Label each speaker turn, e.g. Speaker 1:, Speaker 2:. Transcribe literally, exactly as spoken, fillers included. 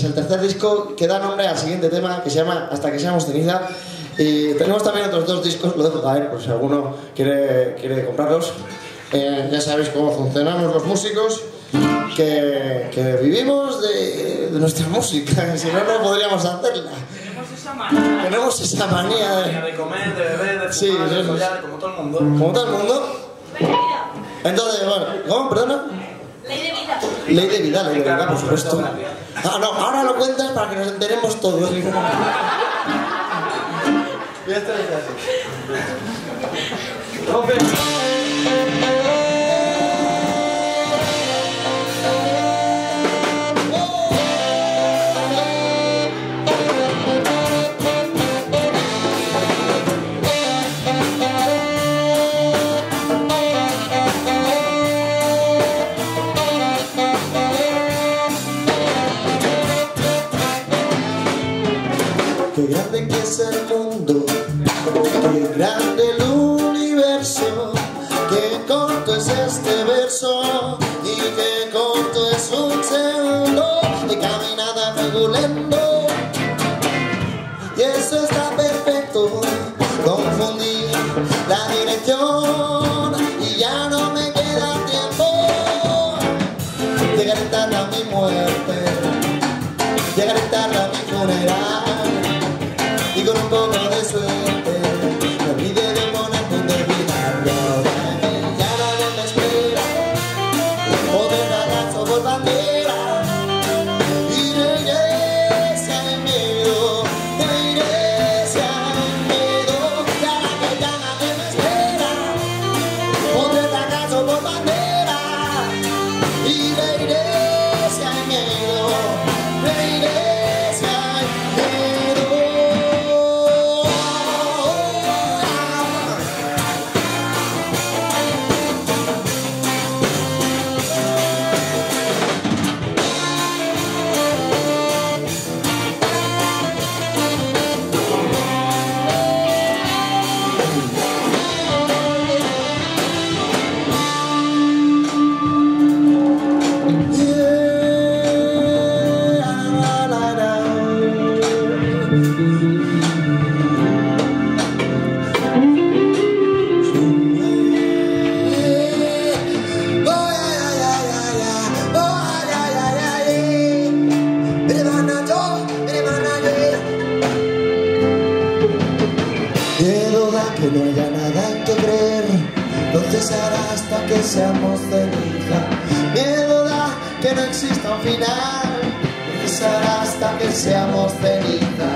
Speaker 1: el tercer disco que da nombre al siguiente tema, que se llama Hasta que seamos ceniza. Y tenemos también otros dos discos, lo dejo caer por si alguno quiere, quiere comprarlos. Eh, ya sabéis cómo funcionamos los músicos, que, que vivimos de, de nuestra música, si no, no podríamos hacerla.
Speaker 2: Tenemos esa manía.
Speaker 1: Tenemos esa manía de,
Speaker 2: de comer, de beber, de fumar,
Speaker 1: sí,
Speaker 2: de follar, como todo el mundo.
Speaker 1: Como todo el mundo. Entonces, bueno, ¿cómo? ¿Perdona?
Speaker 3: Ley de vida.
Speaker 1: Ley de vida, ley de vida, por supuesto. Ah, no, ahora lo cuentas para que nos enteremos todos.
Speaker 2: Ya está, ya
Speaker 1: Qué grande que es el mundo, qué grande el universo, qué corto es este verso y qué corto es un segundo de caminada regulendo. Y eso está perfecto, confundí la dirección y ya no me queda tiempo. Llegaré tarde a mi muerte, llegaré tarde a mi funeral. Y con un poco de suerte me olvidé de poner punto final. Ya nadie me espera, poder abrazo por bandera. Y de iglesia hay miedo, de iglesia hay miedo. Ya la que ya nadie me espera, poder abrazo por bandera. Y de iglesia hay miedo, de iglesia hay miedo. Que no haya nada en que creer, no cesará hasta que seamos ceniza. Miedo da que no exista un final, no cesará hasta que seamos ceniza.